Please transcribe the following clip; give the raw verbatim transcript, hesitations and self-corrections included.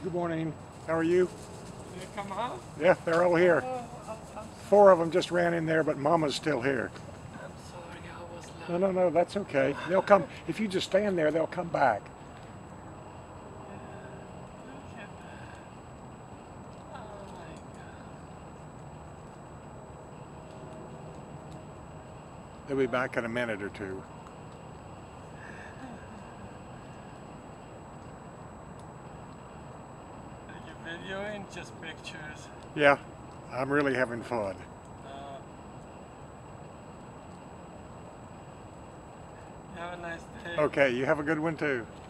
Good morning. How are you? Did it come out? Yeah, they're all here. Oh, I'm, I'm, Four of them just ran in there, but Mama's still here. I'm sorry, I was No, loud. no, no, that's okay. They'll come. If you just stand there, they'll come back. Look at that. Oh my God. They'll be back in a minute or two. Are you videoing just pictures? Yeah, I'm really having fun. Uh, you have a nice day. Okay, you have a good one too.